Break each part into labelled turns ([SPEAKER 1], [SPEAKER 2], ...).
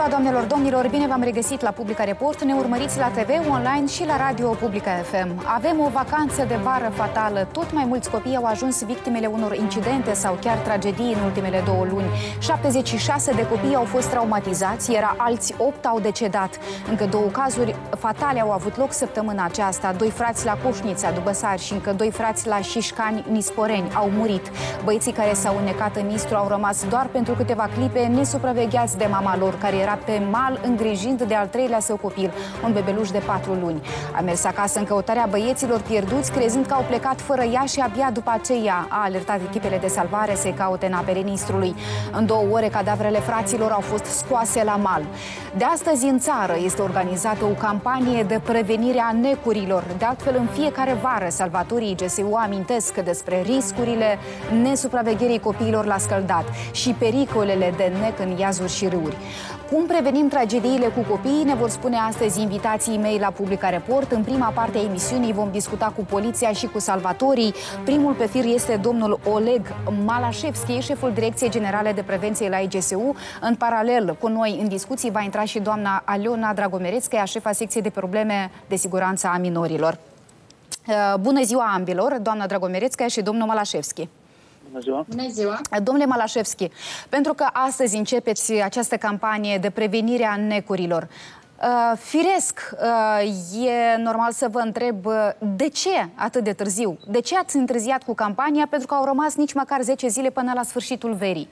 [SPEAKER 1] ziua, doamnelor, domnilor! Bine v-am regăsit la Publica Report. Ne urmăriți la TV, online și la Radio Publica FM. Avem o vacanță de vară fatală. Tot mai mulți copii au ajuns victimele unor incidente sau chiar tragedii în ultimele 2 luni. 76 de copii au fost traumatizați, iar alți 8 au decedat. Încă 2 cazuri fatale au avut loc săptămâna aceasta. 2 frați la Coșnița, Dubăsari, și încă 2 frați la Șișcani, Nisporeni au murit. Băieții care s-au înnecat în Nistru au rămas doar pentru câteva clipe nesupravegheați de mama lor, care era pe mal îngrijind de al 3-lea său copil, un bebeluș de 4 luni. A mers acasă în căutarea băieților pierduți, crezând că au plecat fără ea, și abia după aceea a alertat echipele de salvare să-i caute în apele Nistrului. În 2 ore, cadavrele fraților au fost scoase la mal. De astăzi, în țară, este organizată o campanie de prevenire a necurilor. De altfel, în fiecare vară, salvatorii GSU amintesc despre riscurile nesupravegherii copiilor la scăldat și pericolele de nec în iazuri și râuri. Cum prevenim tragediile cu copiii, ne vor spune astăzi invitații mei la Publica Report. În prima parte a emisiunii vom discuta cu poliția și cu salvatorii. Primul pe fir este domnul Oleg Malașevski, șeful Direcției Generale de Prevenție la IGSU. În paralel cu noi în discuții va intra și doamna Aliona Dragomerețca, șefa secției de probleme de siguranță a minorilor. Bună ziua ambilor, doamna Dragomerețca și domnul Malașevski.
[SPEAKER 2] Bună ziua! Bună ziua!
[SPEAKER 1] Domnule Malașevski, pentru că astăzi începeți această campanie de prevenire a necurilor, firesc, e normal să vă întreb de ce atât de târziu? De ce ați întârziat cu campania? Pentru că au rămas nici măcar 10 zile până la sfârșitul verii.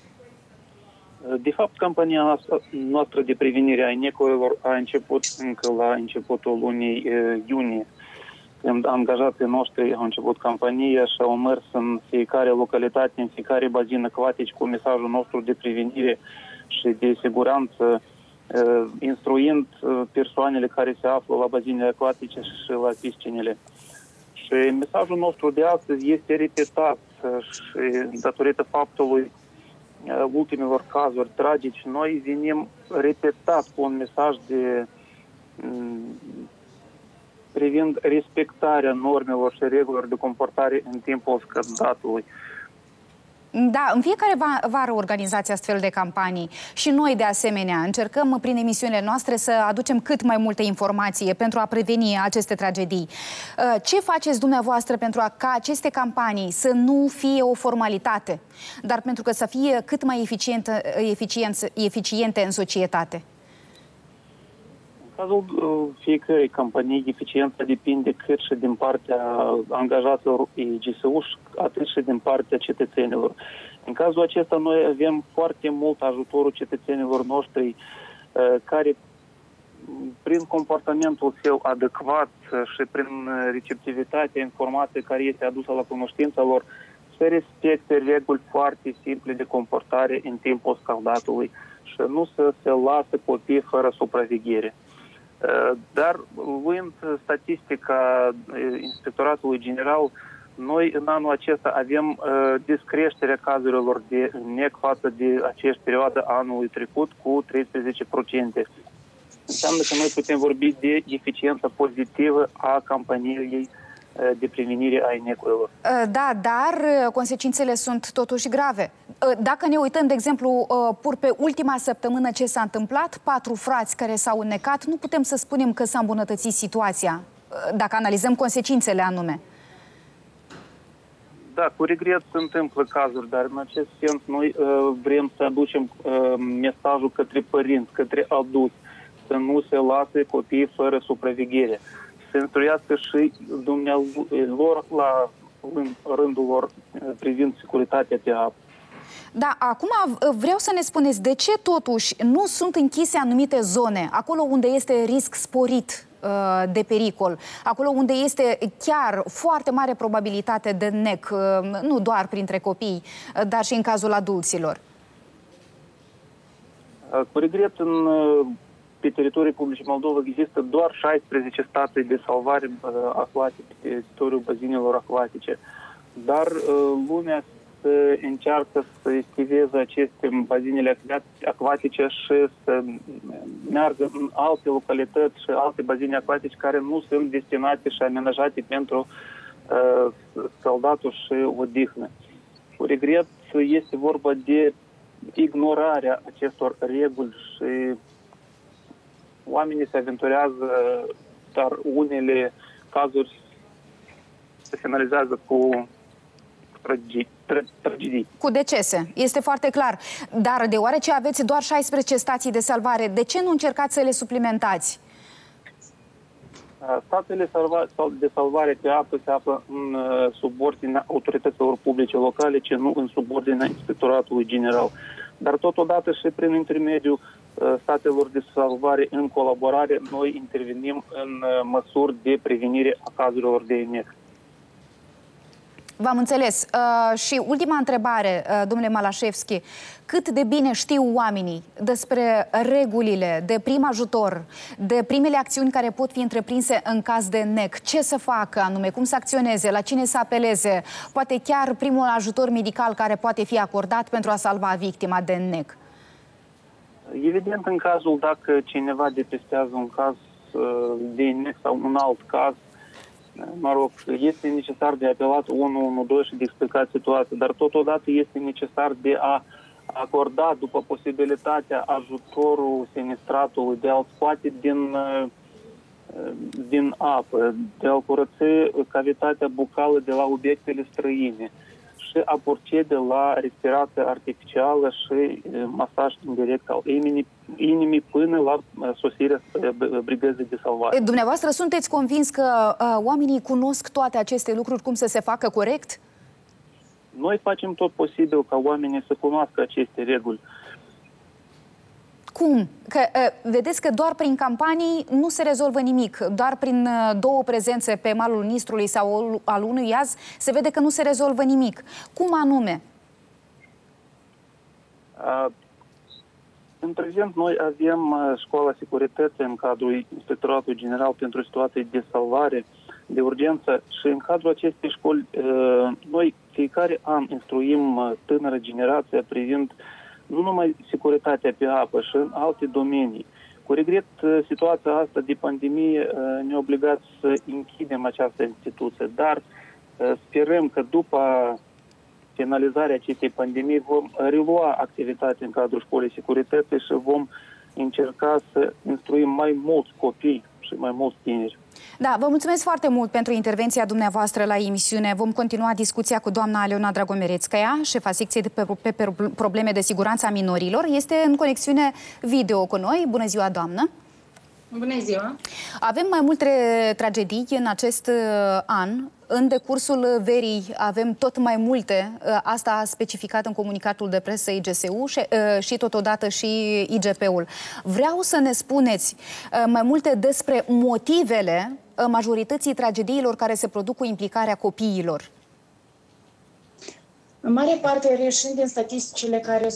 [SPEAKER 2] De fapt, campania noastră de prevenire a necurilor a început încă la începutul lunii iunie, când angajații noștri au început campania și au mers în fiecare localitate, în fiecare bazin acvatic cu mesajul nostru de prevenire și de siguranță, instruind persoanele care se află la bazinele acvatice și la piscinele. Și mesajul nostru de astăzi este repetat și datorită faptului ultimelor cazuri tragici, noi venim repetat cu un mesaj de privind respectarea normelor și regulilor de comportare în timpul scăldatului.
[SPEAKER 1] Da, în fiecare vară organizați astfel de campanii și noi de asemenea încercăm prin emisiunile noastre să aducem cât mai multe informații pentru a preveni aceste tragedii. Ce faceți dumneavoastră pentru ca aceste campanii să nu fie o formalitate, dar pentru că să fie cât mai eficiente în societate?
[SPEAKER 2] În cazul fiecărei campanii, eficiența depinde cât și din partea angajaților IGSU, atât și din partea cetățenilor. În cazul acesta, noi avem foarte mult ajutorul cetățenilor noștri care, prin comportamentul său adecvat și prin receptivitatea informației care este adusă la cunoștința lor, să respecte reguli foarte simple de comportare în timpul scăldatului și nu să se lasă copii fără supraveghere. Dar, luând statistica Inspectoratului General, noi în anul acesta avem descreșterea cazurilor de nec față de aceeași perioadă anului trecut cu 13%. Înseamnă că noi putem vorbi de eficiență pozitivă a campaniei de prevenire a necurilor.
[SPEAKER 1] Da, dar consecințele sunt totuși grave. Dacă ne uităm, de exemplu, pur pe ultima săptămână ce s-a întâmplat, 4 frați care s-au înnecat, nu putem să spunem că s-a îmbunătățit situația, dacă analizăm consecințele anume.
[SPEAKER 2] Da, cu regret se întâmplă cazuri, dar în acest sens noi vrem să aducem mesajul către părinți, către adulți, să nu se lase copiii fără supraveghere. Să instruiască și dumnealor la rândul lor privind securitatea de apă.
[SPEAKER 1] Da, acum vreau să ne spuneți de ce totuși nu sunt închise anumite zone, acolo unde este risc sporit de pericol, acolo unde este chiar foarte mare probabilitate de nec, nu doar printre copii, dar și în cazul adulților.
[SPEAKER 2] Cu regret, pe teritoriul Republicii Moldova există doar 16 stații de salvare acvatice pe teritoriul bazinelor acvatice. Dar lumea încearcă să estiveze aceste bazinele acvatice și să meargă în alte localități și alte bazine acvatice care nu sunt destinate și amenajate pentru scăldatul și odihnă. Cu regret, este vorba de ignorarea acestor reguli și oamenii se aventurează, dar unele cazuri se finalizează cu tragedii.
[SPEAKER 1] Cu decese, este foarte clar. Dar deoarece aveți doar 16 stații de salvare, de ce nu încercați să le suplimentați?
[SPEAKER 2] Statele de salvare pe apă se află în subordinea autorităților publice locale, ci nu în subordinea Inspectoratului General. Dar totodată și prin intermediul statelor de salvare în colaborare, noi intervenim în măsuri de prevenire a cazurilor de ENEC.
[SPEAKER 1] V-am înțeles. Și ultima întrebare, domnule Malașevski. Cât de bine știu oamenii despre regulile de prim ajutor, de primele acțiuni care pot fi întreprinse în caz de NEC? Ce să facă anume? Cum să acționeze? La cine să apeleze? Poate chiar primul ajutor medical care poate fi acordat pentru a salva victima de NEC?
[SPEAKER 2] Evident, în cazul dacă cineva depistează un caz de NEC sau un alt caz, mă rog, este necesar de apelat 112 și de explicat situația, dar totodată este necesar de a acorda, după posibilitatea, ajutorul sinistratului de a-l scoate din apă, de a-l curăți cavitatea bucală de la obiectele străine și a procede la respirație artificială și masaj indirect al inimii până la sosirea brigăzii de salvare.
[SPEAKER 1] Dumneavoastră sunteți convins că oamenii cunosc toate aceste lucruri, cum să se facă corect?
[SPEAKER 2] Noi facem tot posibil ca oamenii să cunoască aceste reguli.
[SPEAKER 1] Cum? Că, vedeți că doar prin campanii nu se rezolvă nimic. Doar prin două prezențe pe malul Nistrului sau al unui iaz se vede că nu se rezolvă nimic. Cum anume?
[SPEAKER 2] În prezent, noi avem școala securității în cadrul Inspectoratului General pentru situații de salvare, de urgență și în cadrul acestei școli noi fiecare an instruim tânără generație privind nu numai securitatea pe apă și în alte domenii. Cu regret, situația asta de pandemie ne-a obligat să închidem această instituție, dar sperăm că după finalizarea acestei pandemii vom relua activitatea în cadrul școlii securității și vom încerca să instruim mai mulți copii și mai mulți tineri.
[SPEAKER 1] Da, vă mulțumesc foarte mult pentru intervenția dumneavoastră la emisiune. Vom continua discuția cu doamna Aleona Dragomerețcaia, șefa secției pe probleme de siguranță a minorilor. Este în conexiune video cu noi. Bună ziua, doamnă!
[SPEAKER 3] Bună ziua!
[SPEAKER 1] Avem mai multe tragedii în acest an. În decursul verii avem tot mai multe, asta a specificat în comunicatul de presă IGSU și totodată și IGP-ul. Vreau să ne spuneți mai multe despre motivele majorității tragediilor care se produc cu implicarea copiilor.
[SPEAKER 3] În mare parte, reieșind din statisticile care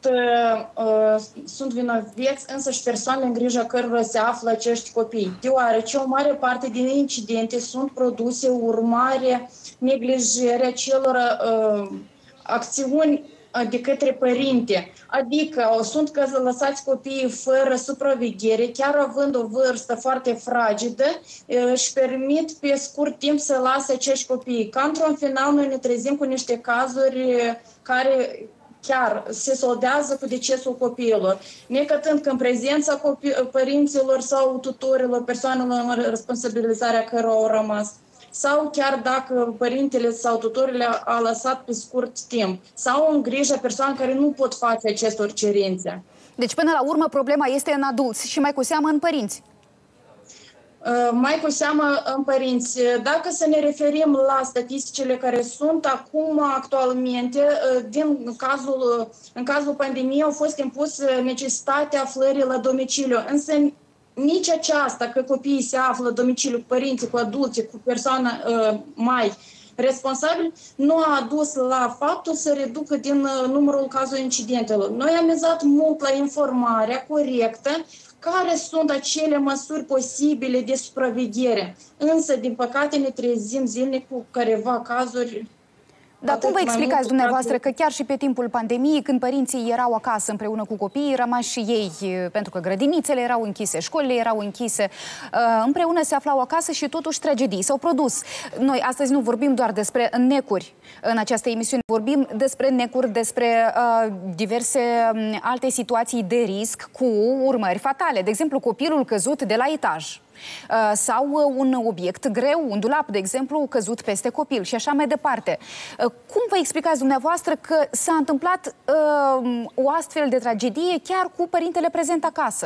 [SPEAKER 3] sunt vinovați însăși persoanele în grija cărora se află acești copii, deoarece o mare parte din incidente sunt produse urmare neglijării acelor acțiuni de către părinte, adică sunt lăsați copiii fără supraveghere, chiar având o vârstă foarte fragedă, își permit pe scurt timp să lase acești copii. Ca într-un final noi ne trezim cu niște cazuri care chiar se soldează cu decesul copiilor, necătând că în prezența părinților sau tutorilor, persoanelor în responsabilizarea cărora au rămas, sau chiar dacă părintele sau tutorile a lăsat pe scurt timp, sau în grija persoane care nu pot face acestor cerințe.
[SPEAKER 1] Deci, până la urmă, problema este în adulți și mai cu seamă în părinți.
[SPEAKER 3] Mai cu seamă în părinți. Dacă să ne referim la statisticile care sunt acum actualmente, în cazul pandemiei au fost impus necesitatea aflării la domiciliu, însă nici aceasta, că copiii se află la domiciliu cu părinții, cu adulții, cu persoana mai responsabil, nu a adus la faptul să reducă din numărul cazurilor incidentelor. Noi am mizat mult la informarea corectă, care sunt acele măsuri posibile de supraveghere. Însă, din păcate, ne trezim zilnic cu careva cazuri.
[SPEAKER 1] Dar cum vă explicați dumneavoastră că chiar și pe timpul pandemiei, când părinții erau acasă împreună cu copiii, rămași și ei, pentru că grădinițele erau închise, școlile erau închise, împreună se aflau acasă și totuși tragedii s-au produs. Noi astăzi nu vorbim doar despre necuri în această emisiune, vorbim despre necuri, despre diverse alte situații de risc cu urmări fatale. De exemplu, copilul căzut de la etaj. Sau un obiect greu, un dulap, de exemplu, căzut peste copil și așa mai departe. Cum vă explicați dumneavoastră că s-a întâmplat o astfel de tragedie chiar cu părintele prezent acasă?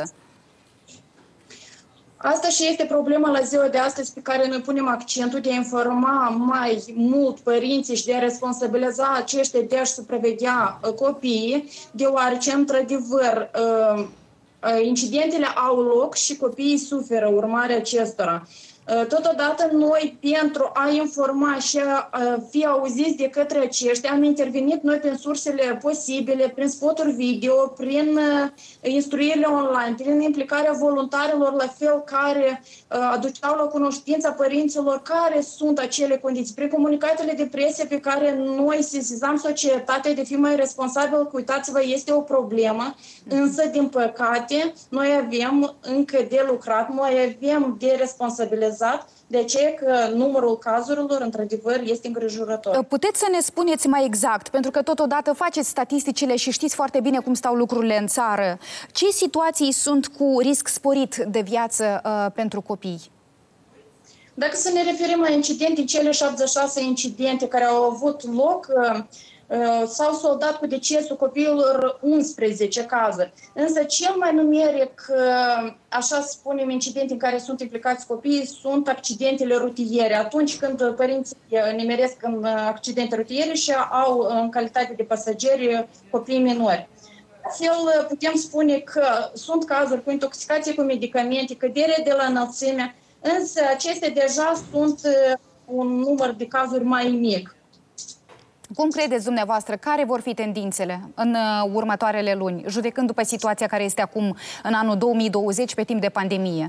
[SPEAKER 3] Asta și este problema la ziua de astăzi pe care noi punem accentul de a informa mai mult părinții și de a responsabiliza aceștia de a-și supraveghea copiii, deoarece, într-adevăr, incidentele au loc și copiii suferă urmarea acestora. Totodată noi, pentru a informa și a fi auziți de către aceștia, am intervenit noi prin sursele posibile, prin spoturi video, prin instruirile online, prin implicarea voluntarilor, la fel, care aduceau la cunoștința părinților care sunt acele condiții, prin comunicatele de presie pe care noi sesizam societatea de fi mai responsabil, că uitați-vă, este o problemă, însă, din păcate, noi avem încă de lucrat, noi avem de responsabilizat. De aceea că numărul cazurilor, într-adevăr, este îngrijorător.
[SPEAKER 1] Puteți să ne spuneți mai exact, pentru că totodată faceți statisticile și știți foarte bine cum stau lucrurile în țară. Ce situații sunt cu risc sporit de viață pentru copii?
[SPEAKER 3] Dacă să ne referim la incidente, cele 76 incidente care au avut loc, s-au soldat cu decesul copiilor 11 cazuri. Însă cel mai numeric, așa spunem, incidente în care sunt implicați copiii sunt accidentele rutiere. Atunci când părinții nimeresc în accidente rutiere și au în calitate de pasageri copii minori. Astfel putem spune că sunt cazuri cu intoxicație cu medicamente, cădere de la înălțime, însă acestea deja sunt un număr de cazuri mai mic.
[SPEAKER 1] Cum credeți dumneavoastră, care vor fi tendințele în următoarele luni, judecând după situația care este acum în anul 2020 pe timp de pandemie?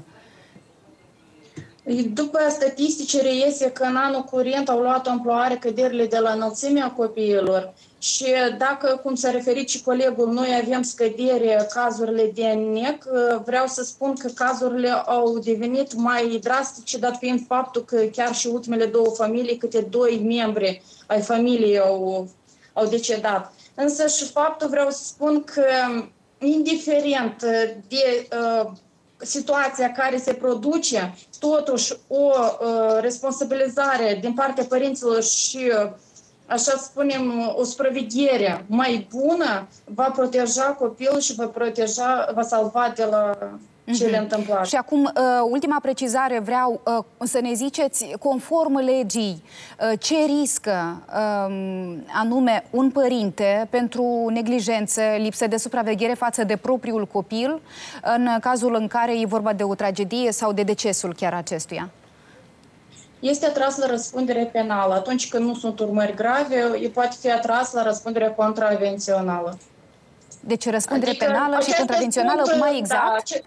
[SPEAKER 3] După statistici reiese că în anul curent au luat amploare căderile de la înălțimea copiilor și dacă, cum s-a referit și colegul, noi avem scădere cazurile de NEC, vreau să spun că cazurile au devenit mai drastice, dat fiind faptul că chiar și ultimele două familii, câte 2 membri ai familiei au decedat. Însă și faptul, vreau să spun că, indiferent de situația care se produce, totuși o responsabilizare din partea părinților și, așa să spunem, o supraveghere mai bună va proteja copilul și va salva de la cele întâmplate.
[SPEAKER 1] Și acum, ultima precizare, vreau să ne ziceți, conform legii, ce riscă anume un părinte pentru neglijență, lipsă de supraveghere față de propriul copil, în cazul în care e vorba de o tragedie sau de decesul chiar acestuia?
[SPEAKER 3] Este atras la răspundere penală. Atunci când nu sunt urmări grave, îi poate fi atras la răspundere contravențională.
[SPEAKER 1] Deci răspundere penală și contravențională, mai exact?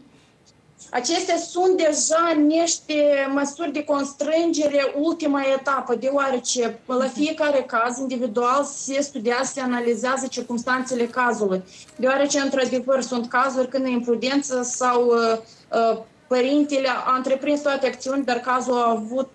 [SPEAKER 3] Acestea sunt deja niște măsuri de constrângere, ultima etapă, deoarece la fiecare caz individual se studiază, se analizează circumstanțele cazului. Deoarece, într-adevăr, sunt cazuri când imprudență sau părintele a întreprins toate acțiuni, dar cazul a avut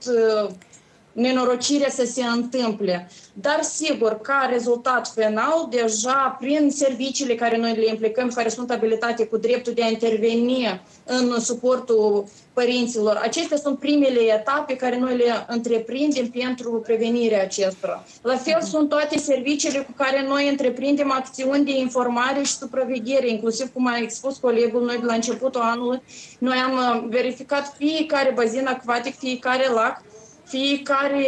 [SPEAKER 3] nenorocirea să se întâmple. Dar sigur, ca rezultat final, deja prin serviciile care noi le implicăm, care sunt abilitate cu dreptul de a interveni în suportul părinților, acestea sunt primele etape care noi le întreprindem pentru prevenirea acestora. La fel sunt toate serviciile cu care noi întreprindem acțiuni de informare și supraveghere, inclusiv cum a expus colegul, noi de la începutul anului, noi am verificat fiecare bazin acvatic, fiecare lac, fiecare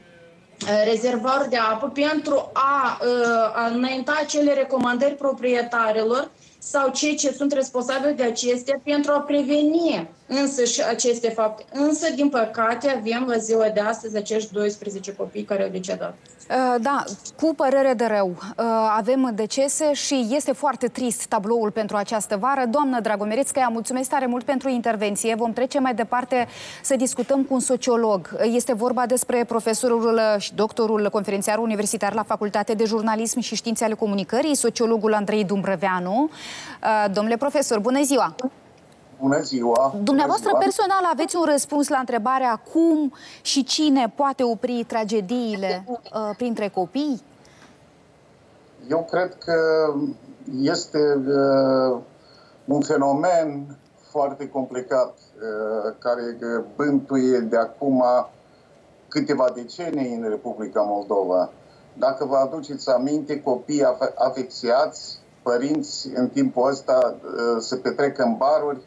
[SPEAKER 3] rezervar de apă pentru a înainta acele recomandări proprietarilor sau cei ce sunt responsabili de acestea pentru a preveni însă și aceste fapte. Însă, din păcate, avem la ziua de astăzi acești 12 copii care au decedat.
[SPEAKER 1] Da, cu părere de rău. Avem decese și este foarte trist tabloul pentru această vară. Doamnă Dragomerețcaia, mulțumesc tare mult pentru intervenție. Vom trece mai departe să discutăm cu un sociolog. Este vorba despre profesorul și doctorul conferențiar universitar la Facultatea de Jurnalism și Științe ale Comunicării, sociologul Andrei Dumbrăveanu. Domnule profesor, bună ziua!
[SPEAKER 4] Bună ziua!
[SPEAKER 1] Dumneavoastră personal aveți un răspuns la întrebarea cum și cine poate opri tragediile printre copii?
[SPEAKER 4] Eu cred că este un fenomen foarte complicat care bântuie de acum câteva decenii în Republica Moldova. Dacă vă aduceți aminte, copii afecțiați, părinți în timpul ăsta se petrec în baruri,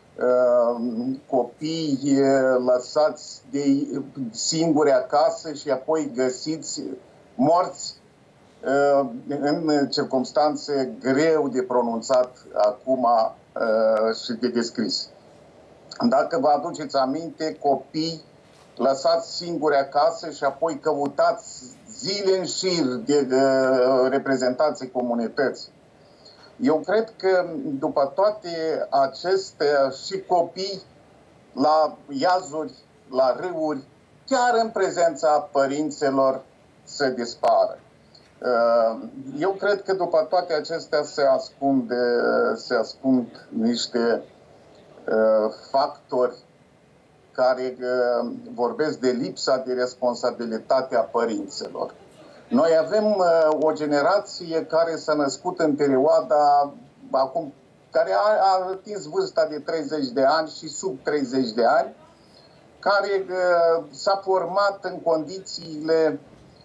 [SPEAKER 4] copii lăsați singuri acasă și apoi găsiți morți în circumstanțe greu de pronunțat acum și de descris. Dacă vă aduceți aminte, copii lăsați singuri acasă și apoi căutați zile în șir de reprezentanții comunității. Eu cred că după toate acestea și copii la iazuri, la râuri, chiar în prezența părinților se dispară. Eu cred că după toate acestea se ascund niște factori care vorbesc de lipsa de responsabilitate a părinților. Noi avem o generație care s-a născut în perioada acum, care a atins vârsta de 30 de ani și sub 30 de ani, care s-a format în condițiile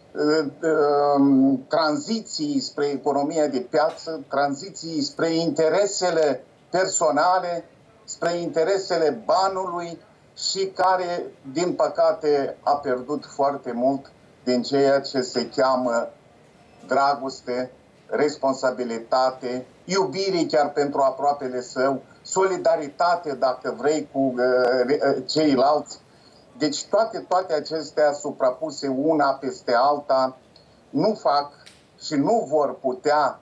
[SPEAKER 4] tranziției spre economia de piață, tranziției spre interesele personale, spre interesele banului și care, din păcate, a pierdut foarte mult din ceea ce se cheamă dragoste, responsabilitate, iubire chiar pentru aproapele său, solidaritate, dacă vrei, cu ceilalți. Deci toate acestea suprapuse una peste alta nu fac și nu vor putea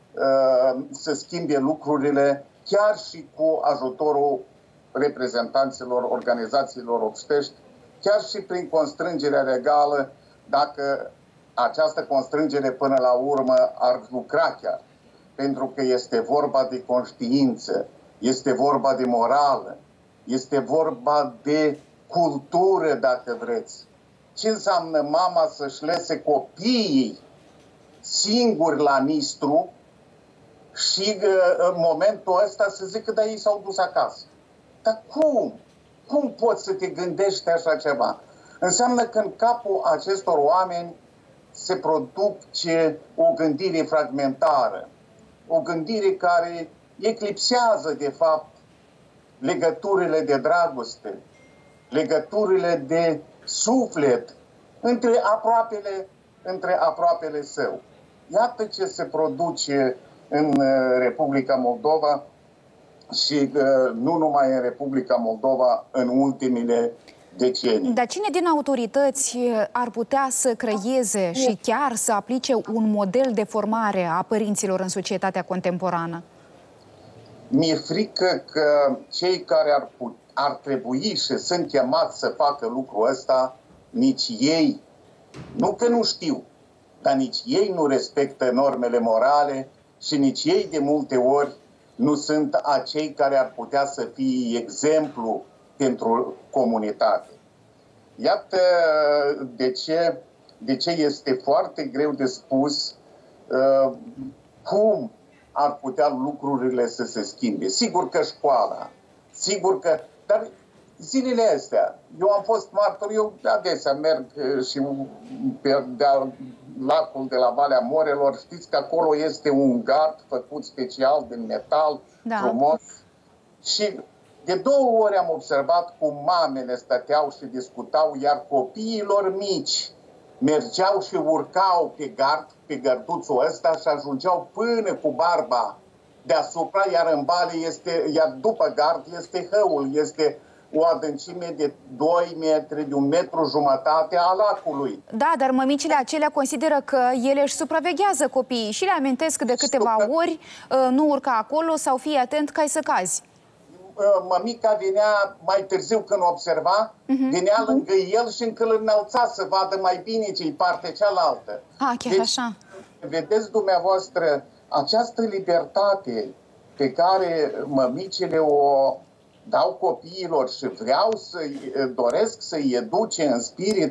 [SPEAKER 4] să schimbe lucrurile chiar și cu ajutorul reprezentanților organizațiilor obștești, chiar și prin constrângerea legală, dacă această constrângere până la urmă ar lucra chiar. Pentru că este vorba de conștiință, este vorba de morală, este vorba de cultură, dacă vreți. Ce înseamnă mama să-și lese copiii singuri la nistru și în momentul ăsta să zică, da, ei s-au dus acasă. Dar cum? Cum poți să te gândești așa ceva? Înseamnă că în capul acestor oameni se produce o gândire fragmentară, o gândire care eclipsează, de fapt, legăturile de dragoste, legăturile de suflet între aproapele său. Iată ce se produce în Republica Moldova și nu numai în Republica Moldova în ultimile decenii.
[SPEAKER 1] Dar cine din autorități ar putea să creeze și chiar să aplice un model de formare a părinților în societatea contemporană?
[SPEAKER 4] Mi-e frică că cei care ar trebui și sunt chemați să facă lucrul ăsta, nici ei, nu că nu știu, dar nici ei nu respectă normele morale și nici ei de multe ori nu sunt acei care ar putea să fie exemplu pentru comunitate. Iată de ce este foarte greu de spus cum ar putea lucrurile să se schimbe. Sigur că școala, sigur că... Dar zilele astea, eu am fost martor, eu adesea merg și pe lacul de la Valea Morelor, știți că acolo este un gard făcut special din metal, da, frumos. Și de 2 ori am observat cum mamele stăteau și discutau, iar copiilor mici mergeau și urcau pe gard, pe gărduțul ăsta și ajungeau până cu barba deasupra, iar în Bali iar după gard este hăul, este o adâncime de 2 metri, de 1,5 metri a lacului.
[SPEAKER 1] Da, dar mămicile acelea consideră că ele își supraveghează copiii și le amintesc de câteva ori, nu urca acolo sau fii atent că ai să cazi.
[SPEAKER 4] Mămica venea mai târziu când observa, venea lângă el și încă îl înălța să vadă mai bine ce-i partea cealaltă.
[SPEAKER 1] Chiar așa.
[SPEAKER 4] Vedeți dumneavoastră, această libertate pe care mămicile o dau copiilor și doresc să-i educe în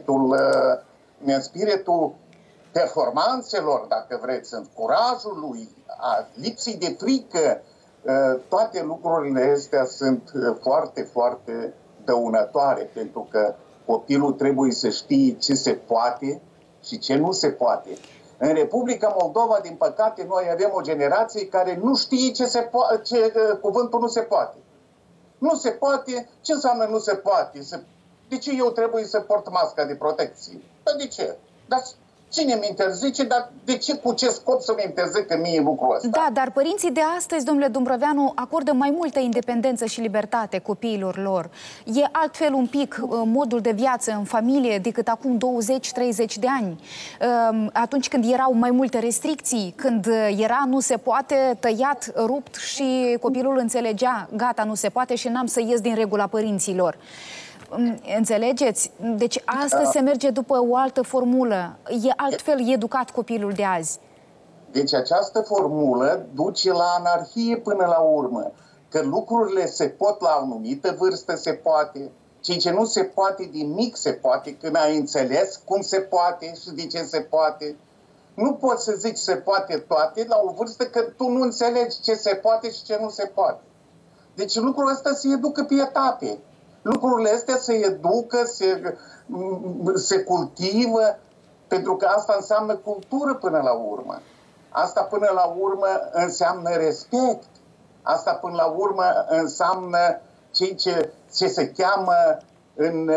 [SPEAKER 4] spiritul performanțelor, dacă vreți, în curajul lui, a lipsii de frică, toate lucrurile astea sunt foarte, foarte dăunătoare, pentru că copilul trebuie să știe ce se poate și ce nu se poate. În Republica Moldova, din păcate, noi avem o generație care nu știe ce cuvântul nu se poate. Nu se poate? Ce înseamnă nu se poate? De ce eu trebuie să port masca de protecție? Păi de ce? Dar cine mi interzice? Dar de ce, cu ce scop să mi interzică mie lucrul ăsta?
[SPEAKER 1] Da, dar părinții de astăzi, domnule Dumbrăveanu, acordă mai multă independență și libertate copiilor lor. E altfel un pic modul de viață în familie decât acum 20-30 de ani. Atunci când erau mai multe restricții, când era nu se poate, tăiat, rupt și copilul înțelegea, gata, nu se poate și n-am să ies din regula părinților. Înțelegeți? Deci astăzi se merge după o altă formulă. E altfel educat copilul de azi.
[SPEAKER 4] Deci această formulă duce la anarhie până la urmă. Că lucrurile se pot la o anumită vârstă, se poate. Ceea ce nu se poate din mic se poate, când ai înțeles cum se poate și de ce se poate. Nu poți să zici se poate toate la o vârstă că tu nu înțelegi ce se poate și ce nu se poate. Deci lucrul ăsta se educă pe etape. Lucrurile astea se educă, se cultivă, pentru că asta înseamnă cultură până la urmă. Asta până la urmă înseamnă respect. Asta până la urmă înseamnă ce se cheamă în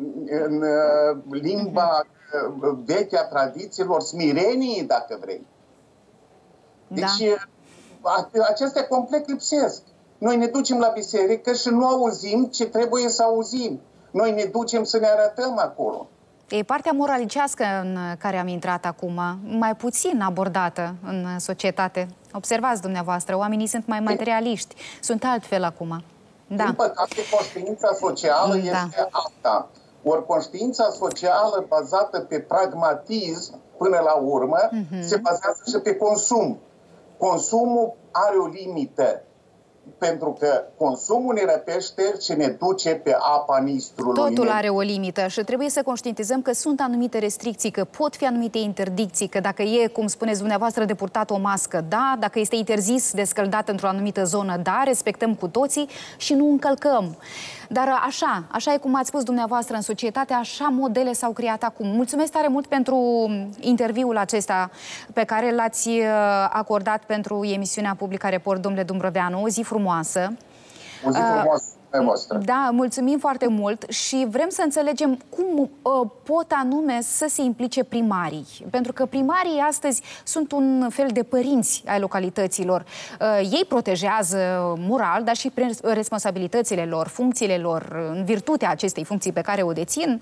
[SPEAKER 4] limba veche a tradițiilor smirenii, dacă vrei. Deci acestea complet lipsesc. Noi ne ducem la biserică și nu auzim ce trebuie să auzim. Noi ne ducem să ne arătăm acolo.
[SPEAKER 1] E partea moralicească în care am intrat acum, mai puțin abordată în societate. Observați dumneavoastră, oamenii sunt mai materialiști, sunt altfel acum. Da.
[SPEAKER 4] Din păcate, conștiința socială este asta. Ori conștiința socială bazată pe pragmatism, până la urmă, se bazează și pe consum. Consumul are o limită. Pentru că consumul ne răpește și ne duce pe apa nistrului.
[SPEAKER 1] Totul are o limită și trebuie să conștientizăm că sunt anumite restricții, că pot fi anumite interdicții, că dacă e, cum spuneți dumneavoastră, de purtat o mască, da, dacă este interzis de scăldat într-o anumită zonă, da, respectăm cu toții și nu încălcăm. Dar așa e cum ați spus dumneavoastră, în societate, așa modele s-au creat acum. Mulțumesc tare mult pentru interviul acesta pe care l-ați acordat pentru emisiunea Publica Report, domnule Dumbrăveanu. O zi frumoasă.
[SPEAKER 4] O zi frumoasă.
[SPEAKER 1] Da, mulțumim foarte mult și vrem să înțelegem cum pot anume să se implice primarii. Pentru că primarii astăzi sunt un fel de părinți ai localităților. Ei protejează moral, dar și prin responsabilitățile lor, funcțiile lor, în virtutea acestei funcții pe care o dețin,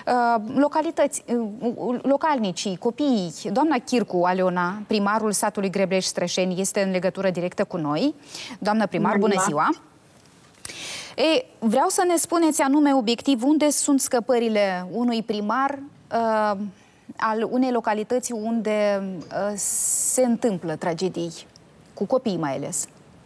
[SPEAKER 1] localnicii, copiii. Doamna Chircu Aleona, primarul satului Grebleș-Strășeni, este în legătură directă cu noi. Doamnă primar, bună ziua! Vreau să ne spuneți anume obiectiv unde sunt scăpările unui primar al unei localități unde se întâmplă tragedii, cu copii mai ales.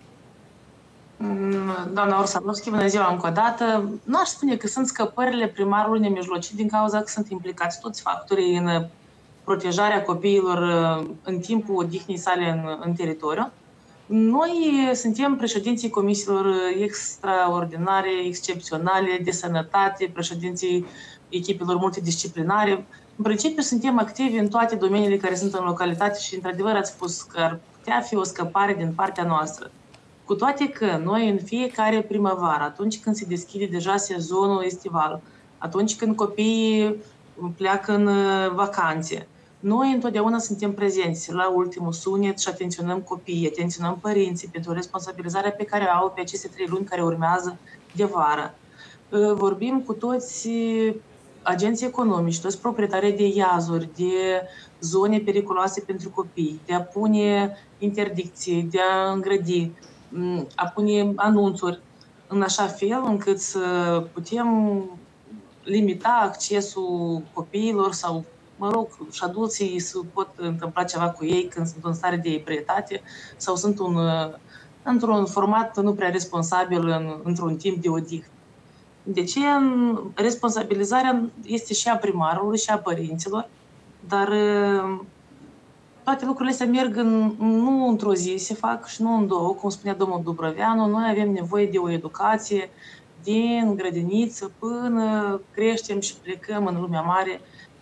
[SPEAKER 5] Doamna Orsanovski, bună ziua încă o dată. Nu aș spune că sunt scăpările primarului nemijlocit din cauza că sunt implicați toți factorii în protejarea copiilor în timpul odihnii sale în teritoriu. Noi suntem președinții comisiilor extraordinare, excepționale, de sănătate, președinții echipelor multidisciplinare. În principiu suntem activi în toate domeniile care sunt în localitate și, într-adevăr, ați spus că ar putea fi o scăpare din partea noastră. Cu toate că noi, în fiecare primăvară, atunci când se deschide deja sezonul estival, atunci când copiii pleacă în vacanțe, Noi întotdeauna suntem prezenți la ultimul sunet și atenționăm copiii, atenționăm părinții pentru responsabilizarea pe care o au pe aceste 3 luni care urmează de vară. Vorbim cu toți agenții economici, toți proprietarii de iazuri, de zone periculoase pentru copii, de a pune interdicții, de a îngrădi, a pune anunțuri în așa fel încât să putem limita accesul copiilor sau, mă rog, și adulții să pot întâmpla ceva cu ei când sunt în stare de ebrietate sau sunt într-un format nu prea responsabil într-un timp de odihnă. Deci, responsabilizarea este și a primarului și a părinților, dar toate lucrurile astea merg nu într-o zi se fac și nu în 2, cum spunea domnul Dubroveanu. Noi avem nevoie de o educație din grădiniță până creștem și plecăm în lumea mare,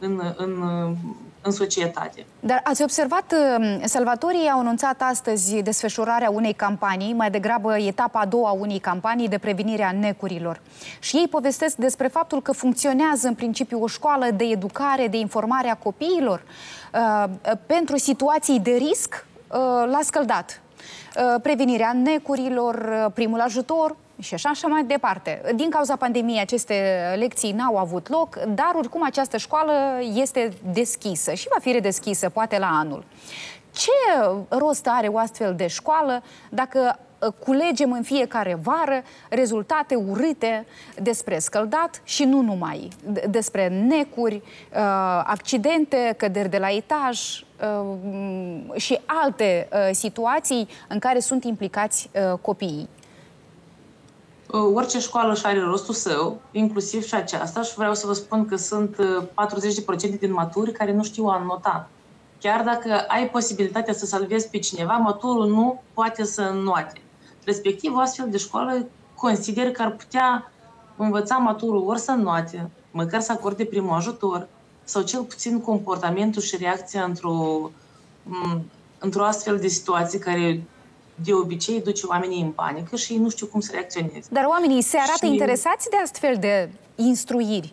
[SPEAKER 5] în societate. Dar
[SPEAKER 1] ați observat, salvatorii au anunțat astăzi desfășurarea unei campanii, mai degrabă etapa a doua a unei campanii de prevenire a necurilor. Și ei povestesc despre faptul că funcționează în principiu o școală de educare, de informare a copiilor pentru situații de risc la scăldat. Prevenirea necurilor, primul ajutor și așa mai departe. Din cauza pandemiei, aceste lecții n-au avut loc, dar oricum această școală este deschisă și va fi redeschisă, poate la anul. Ce rost are o astfel de școală dacă culegem în fiecare vară rezultate urâte despre scăldat și nu numai, despre necuri, accidente, căderi de la etaj și alte situații în care sunt implicați copiii?
[SPEAKER 5] Orice școală își are rostul său, inclusiv și aceasta, și vreau să vă spun că sunt 40% din maturi care nu știu a înnota. Chiar dacă ai posibilitatea să salvezi pe cineva, maturul nu poate să înnoate. Respectiv, o astfel de școală consider că ar putea învăța maturul ori să înnoate, măcar să acorde primul ajutor, sau cel puțin comportamentul și reacția într-o astfel de situație care de obicei duce oamenii în panică și ei nu știu cum să reacționeze.
[SPEAKER 1] Dar oamenii se arată interesați de astfel de instruiri?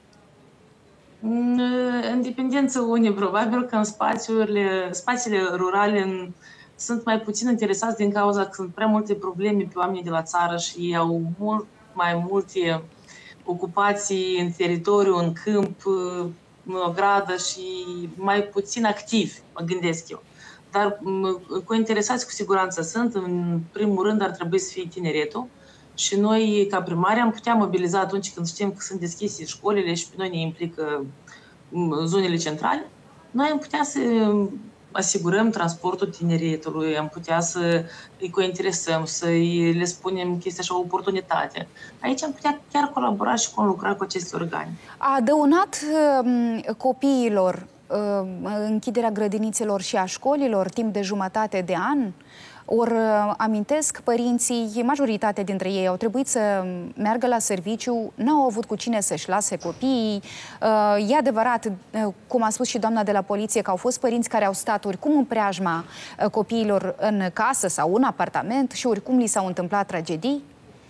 [SPEAKER 5] În dependență unii, probabil că în spațiile rurale sunt mai puțin interesați din cauza că sunt prea multe probleme pe oamenii de la țară și ei au mult mai multe ocupații în teritoriu, în câmp, în ogradă și mai puțin activi, mă gândesc eu. Dar cu interesați cu siguranță sunt. În primul rând ar trebui să fie tineretul și noi, ca primari, am putea mobiliza atunci când știm că sunt deschise școlile și pe noi ne implică zonele centrale. Noi am putea să asigurăm transportul tineretului, am putea să îi cointeresăm, să le spunem că este așa o oportunitate. Aici am putea chiar colabora și conlucra cu aceste organe.
[SPEAKER 1] A dăunat copiilor închiderea grădinițelor și a școlilor timp de jumătate de an? Ori amintesc, părinții, majoritatea dintre ei au trebuit să meargă la serviciu, n-au avut cu cine să-și lase copiii. E adevărat, cum a spus și doamna de la poliție, că au fost părinți care au stat oricum în preajma copiilor în casă sau în apartament și oricum li s-au întâmplat tragedii?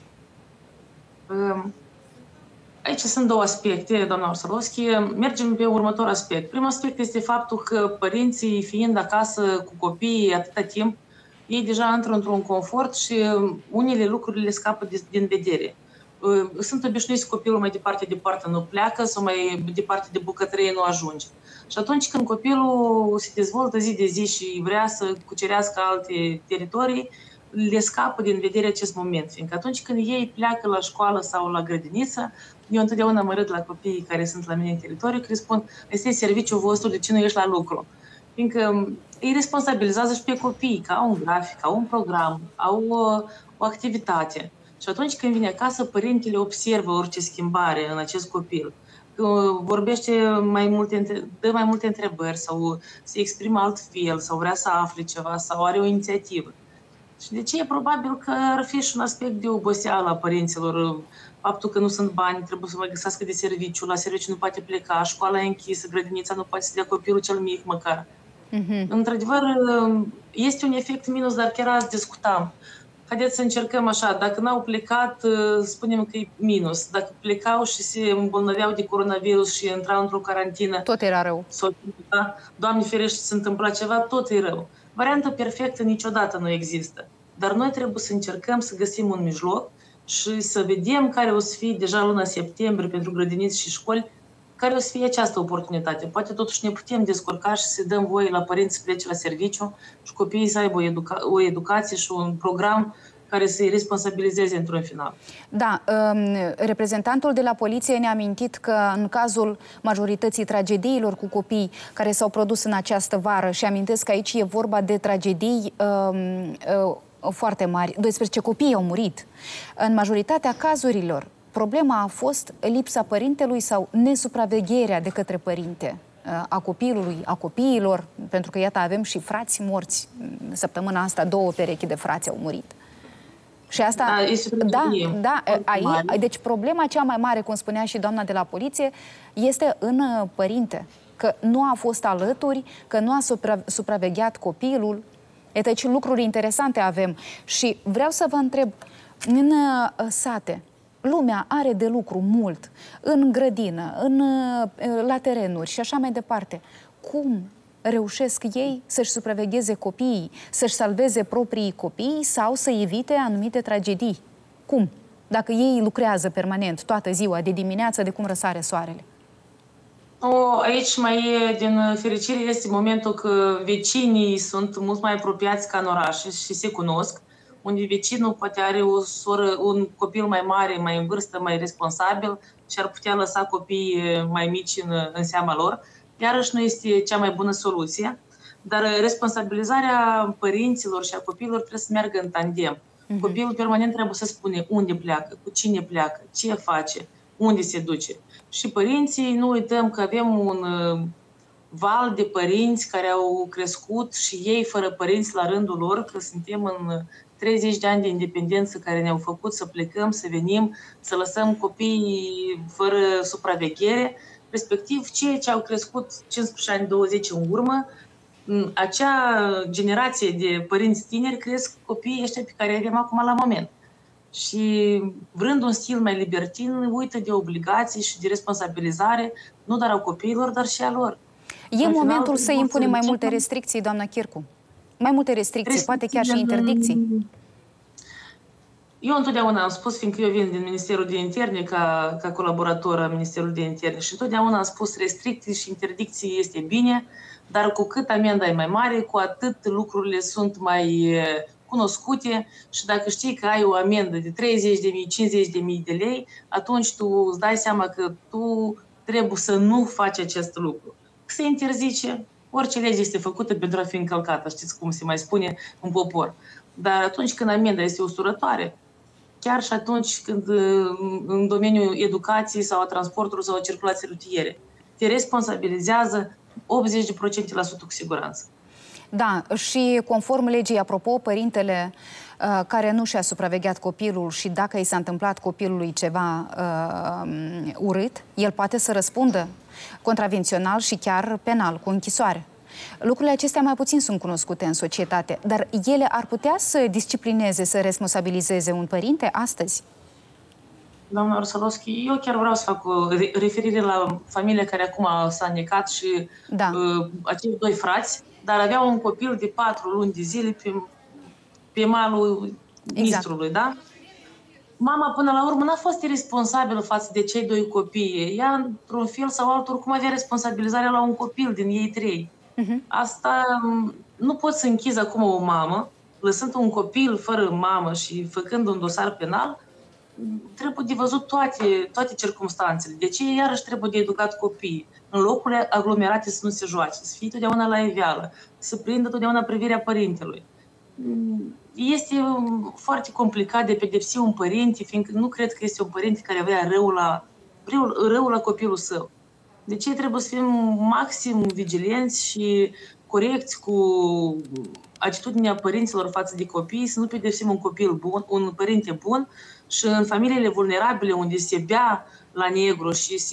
[SPEAKER 5] Aici sunt 2 aspecte, doamna Orsolovski. Mergem pe următor aspect. Primul aspect este faptul că părinții, fiind acasă cu copiii atâta timp, ei deja intră într-un confort și unele lucruri le scapă din vedere. Sunt obișnuiți copilul mai departe de poartă nu pleacă sau mai departe de bucătărie nu ajunge. Și atunci când copilul se dezvoltă zi de zi și vrea să cucerească alte teritorii, le scapă din vedere acest moment. Fiindcă atunci când ei pleacă la școală sau la grădiniță, eu întotdeauna mă râd la copiii care sunt la mine în teritoriu, că le spun, este serviciul vostru, de ce nu ești la lucru? Fiindcă îi responsabilizează și pe copii, că au un grafic, au un program, au o activitate. Și atunci când vine acasă, părintele observă orice schimbare în acest copil. Vorbește dă mai multe întrebări sau se exprimă altfel sau vrea să afle ceva sau are o inițiativă. Și de ce? Probabil că ar fi și un aspect de oboseală a părinților. Faptul că nu sunt bani, trebuie să mai găsească de serviciu, la serviciu nu poate pleca, școala e închisă, grădinița nu poate să dea copilul cel mic măcar. Într-adevăr, este un efect minus, dar chiar azi discutam. haideți să încercăm așa, dacă n-au plecat, spunem că e minus. Dacă plecau și se îmbolnăveau de coronavirus și intrau într-o carantină...
[SPEAKER 1] Tot era rău.
[SPEAKER 5] Sau, da, Doamne ferește, se întâmpla ceva, tot e rău. Varianta perfectă niciodată nu există. Dar noi trebuie să încercăm să găsim un mijloc și să vedem care o să fie deja luna septembrie pentru grădiniți și școli, care o să fie această oportunitate. Poate totuși ne putem descurca și să dăm voie la părinți să plece la serviciu și copiii să aibă o educație și un program care să-i responsabilizeze într-un final.
[SPEAKER 1] Da, reprezentantul de la poliție ne-a amintit că în cazul majorității tragediilor cu copii care s-au produs în această vară, și amintesc că aici e vorba de tragedii foarte mari, 12 copii au murit. În majoritatea cazurilor, problema a fost lipsa părintelui sau nesupravegherea de către părinte a copilului, a copiilor, pentru că, iată, avem și frați morți. Săptămâna asta 2 perechi de frați au murit. Și asta, deci problema cea mai mare, cum spunea și doamna de la poliție, este în părinte, că nu a fost alături, că nu a supravegheat copilul. Deci lucruri interesante avem. Și vreau să vă întreb, în sate, lumea are de lucru mult, în grădină, la terenuri și așa mai departe. Cum reușesc ei să-și supravegheze copiii, să-și salveze proprii copii sau să evite anumite tragedii? Cum? Dacă ei lucrează permanent, toată ziua, de dimineață, de cum răsare soarele.
[SPEAKER 5] Aici din fericire, este momentul că vecinii sunt mult mai apropiați ca în orașe și se cunosc, unde vecinul poate are o soră, un copil mai mare, mai în vârstă, mai responsabil și ar putea lăsa copiii mai mici în seama lor. Iarăși nu este cea mai bună soluție, dar responsabilizarea părinților și a copiilor trebuie să meargă în tandem. Copilul permanent trebuie să spune unde pleacă, cu cine pleacă, ce face, unde se duce. Și părinții, nu uităm că avem un val de părinți care au crescut și ei fără părinți la rândul lor, că suntem în 30 de ani de independență care ne-au făcut să plecăm, să venim, să lăsăm copiii fără supraveghere. Respectiv, cei ce au crescut 15 ani, 20 în urmă, acea generație de părinți tineri cresc copiii ăștia pe care avem acum la moment. Și vrând un stil mai libertin, uită de obligații și de responsabilizare, nu doar a copiilor, dar și a lor.
[SPEAKER 1] E momentul să impunem mai multe restricții, doamna Chircu? Mai multe restricții, poate chiar și interdicții?
[SPEAKER 5] Eu întotdeauna am spus, fiindcă eu vin din Ministerul de Interne ca colaborator al Ministerului de Interne și întotdeauna am spus restricții și interdicții este bine, dar cu cât amenda e mai mare, cu atât lucrurile sunt mai cunoscute și dacă știi că ai o amendă de 30.000, 50.000 de lei, atunci tu îți dai seama că tu trebuie să nu faci acest lucru. Se interzice, orice lege este făcută pentru a fi încălcată, știți cum se mai spune în popor. Dar atunci când amenda este usurătoare, chiar și atunci când în domeniul educației sau a transportului sau a circulației rutiere, te responsabilizează 80% cu siguranță.
[SPEAKER 1] Da, și conform legii, apropo, părintele care nu și-a supravegheat copilul și dacă i s-a întâmplat copilului ceva urât, el poate să răspundă contravențional și chiar penal, cu închisoare. Lucrurile acestea mai puțin sunt cunoscute în societate, dar ele ar putea să disciplineze, să responsabilizeze un părinte astăzi?
[SPEAKER 5] Doamna Orsalovski, eu chiar vreau să fac o referire la familia care acum s-a necat și acei 2 frați, dar aveau un copil de 4 luni de zile pe malul ministrului, da? Mama, până la urmă, n-a fost irresponsabilă față de cei 2 copii. Ea, într-un fel sau altul, oricum avea responsabilizarea la un copil din ei 3. Asta nu poți să închizi acum o mamă, lăsând un copil fără mamă și făcând un dosar penal, trebuie de văzut toate circumstanțele. De ce iarăși trebuie de educat copiii? În locurile aglomerate să nu se joace, să fie totdeauna la iveală, să prindă totdeauna privirea părintelui. Este foarte complicat de pedepsi un părinte, fiindcă nu cred că este un părinte care avea rău la copilul său. De ce trebuie să fim maxim vigilenți și corecți cu atitudinea părinților față de copii, să nu pedepsim un copil bun, un părinte bun, și în familiile vulnerabile unde se bea la negru și se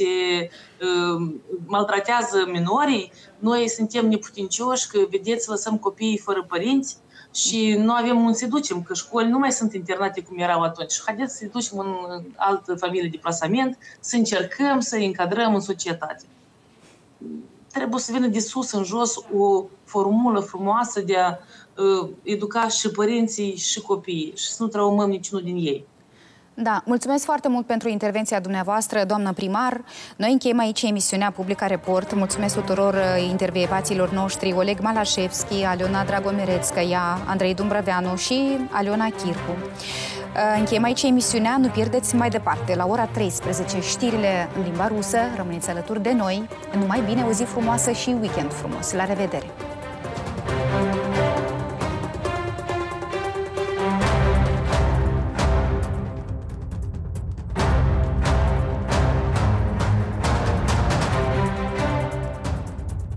[SPEAKER 5] maltratează minorii, noi suntem neputincioși că, vedeți, lăsăm copiii fără părinți Și nu avem unde să ducem, că școli nu mai sunt internate cum erau atunci. Haideți să ducem în altă familie de plasament, să încercăm să îi încadrăm în societate. Trebuie să vină de sus în jos o formulă frumoasă de a educa și părinții și copiii și să nu traumăm niciunul din ei.
[SPEAKER 1] Da, mulțumesc foarte mult pentru intervenția dumneavoastră, doamnă primar. Noi încheiem aici emisiunea Publica Report. Mulțumesc tuturor intervievaților noștri, Oleg Malașevski, Aliona Dragomerețcaia, Andrei Dumbrăveanu și Aliona Chircu. Încheiem aici emisiunea, nu pierdeți mai departe, la ora 13, știrile în limba rusă. Rămâneți alături de noi. Numai bine, o zi frumoasă și weekend frumos. La revedere!